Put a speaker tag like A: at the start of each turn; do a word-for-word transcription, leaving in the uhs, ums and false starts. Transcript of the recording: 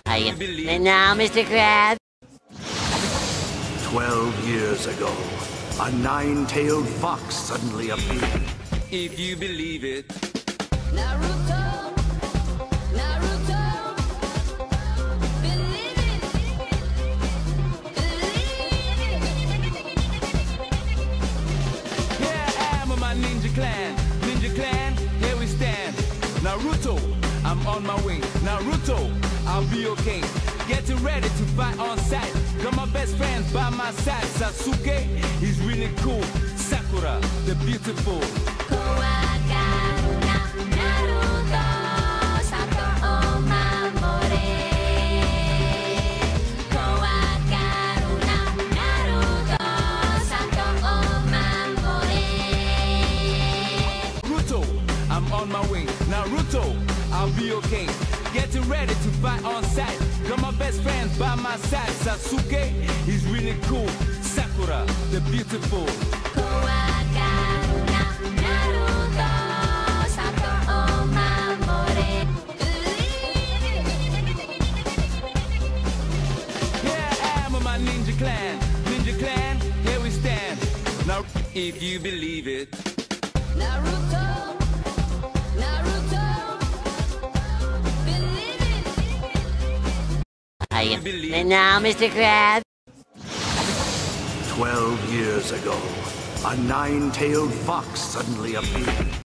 A: I, and now, Mister Krabs.
B: Twelve years ago, a nine-tailed fox suddenly appeared.
C: If you believe it.
D: Naruto, Naruto, believe it, believe it.
C: Here I am with my ninja clan. Ninja clan, here we stand. Naruto, I'm on my way. Naruto, I'll be okay. Getting ready to fight on sight. Got my best friends by my side. Sasuke, he's really cool. Sakura, the beautiful. I'm on my way. Naruto, I'll be okay. Getting ready to fight on sight. Got my best friends by my side. Sasuke, he's really cool. Sakura, the beautiful. Here I am with my ninja clan. Ninja clan, here we stand. Now, if you believe it.
D: Naruto, Naruto, believe it.
A: I, and now, Mister Krabs.
B: Twelve years ago, a nine-tailed fox suddenly appeared.